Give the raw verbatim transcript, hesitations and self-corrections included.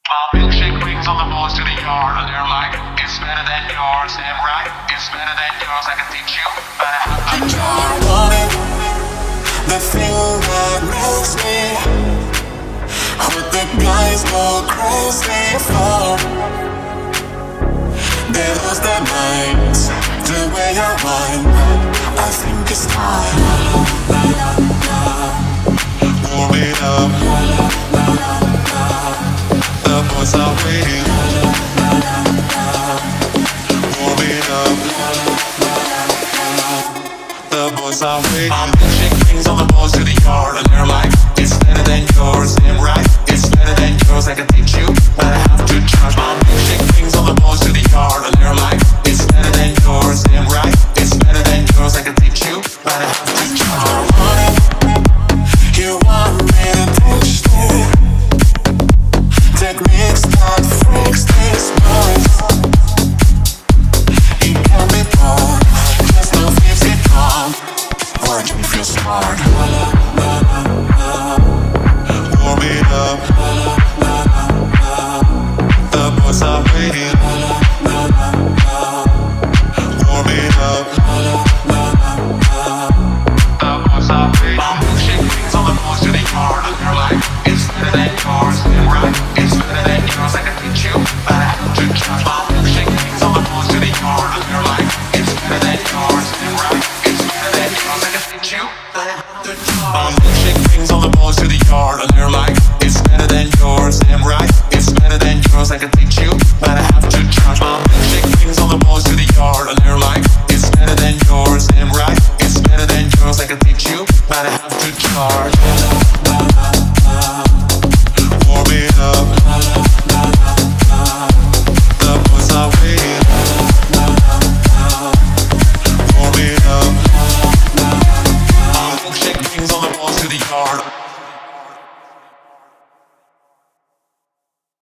Uh, milkshake rings on the boys to the yard, and they're like, it's better than yours. Damn right, it's better than yours. I can teach you, but I have to try. Want it, the thing that makes me what the guys go crazy for. They lose their minds the way I whine. I think it's time. Warm it up. The boys are waiting. Warm it up. The boys are waiting. I'm milkshake rings on the boys to the yard, and they're like, it's better than yours. Damn right, it's better than yours. I can teach you.